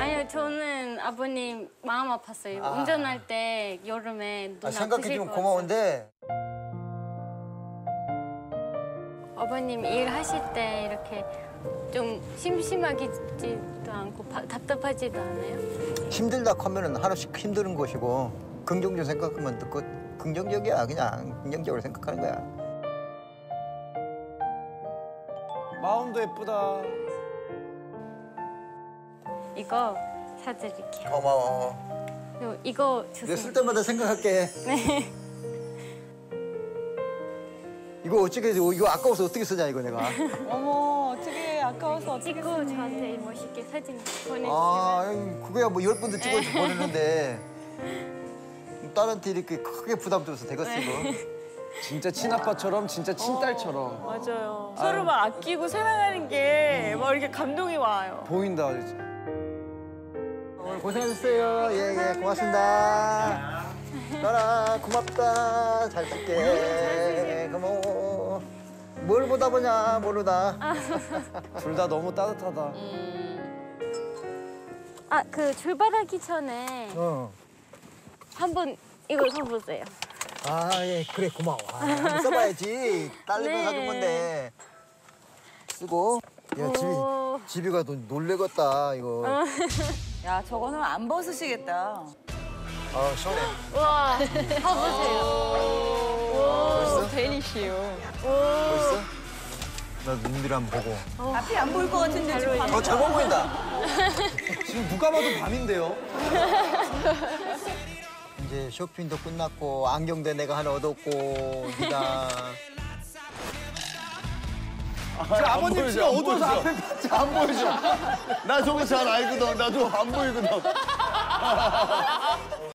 아니요, 저는 아버님 마음 아팠어요. 운전할 때 여름에 눈 생각해주면 아프실 것 고마운데. 같아서. 아버님 일하실 때 이렇게 좀 심심하지도 않고 답답하지도 않아요? 힘들다 하면은 하나씩 힘드는 것이고 긍정적으로 생각하면 그 긍정적이야. 그냥 긍정적으로 생각하는 거야. 마음도 예쁘다. 이거 사드릴게요. 고마워. 그리고 이거 주세요. 내가 쓸 때마다 생각할게. 네. 이거 어떻게 이거 아까워서 어떻게 쓰냐 이거 내가. 어머, 어떻게 아까워서 어떻게 찍고 저한테 멋있게 사진 보내주세요. 그거야 뭐 10번도 찍어서 보내는데 딸한테 이렇게 크게 부담 줘서 되겠어 이거. 진짜 친아빠처럼 진짜 친딸처럼 맞아요. 서로 막 아끼고 사랑하는 게 막 이렇게 감동이 와요. 보인다. 진짜. 오늘 고생하셨어요. 예, 고맙습니다. 나라 고맙다. 잘 쓸게. 고마워. 뭘 보다 보냐 모르다. 둘 다 너무 따뜻하다. 그 출발하기 전에 한번 이거 써보세요. 예, 그래 고마워. 한번 써봐야지. 딸내미 네. 사준 건데. 쓰고. 야, 집이가 또 놀래겠다 이거. 야, 저거는 안 벗으시겠다. 시원해. 와, 봐보세요. 멋있어? 데니시요. 멋있어? 나 눈들 한번 보고. 앞이 안 보일 것 같은데 지금 밤. 잘 보인다. 지금 누가 봐도 밤인데요. 이제 쇼핑도 끝났고 안경도 내가 하나 얻었고 네가 아버님 진짜 어두워서 앞에 안 보이죠? 나 저거 잘 알거든. 나 저거 안 보이거든.